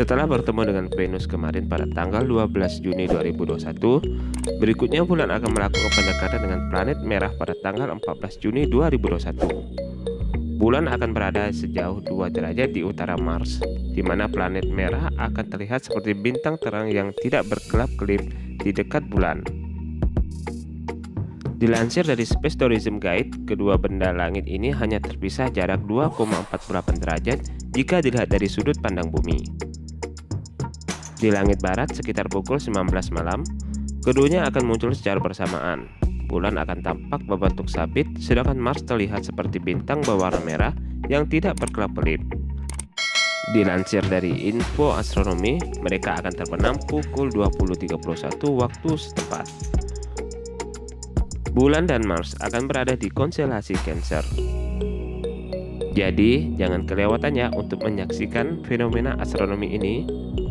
Setelah bertemu dengan Venus kemarin pada tanggal 12 Juni 2021, berikutnya bulan akan melakukan pendekatan dengan planet merah pada tanggal 14 Juni 2021. Bulan akan berada sejauh 2 derajat di utara Mars, di mana planet merah akan terlihat seperti bintang terang yang tidak berkelap-kelip di dekat bulan. Dilansir dari Space Tourism Guide, kedua benda langit ini hanya terpisah jarak 2,48 derajat jika dilihat dari sudut pandang bumi. Di langit barat sekitar pukul 19 malam, keduanya akan muncul secara bersamaan. Bulan akan tampak berbentuk sabit, sedangkan Mars terlihat seperti bintang berwarna merah yang tidak berkelap-kelip. Dilansir dari info astronomi, mereka akan terbenam pukul 20.31 waktu setempat. Bulan dan Mars akan berada di konstelasi Cancer. Jadi, jangan kelewatannya untuk menyaksikan fenomena astronomi ini.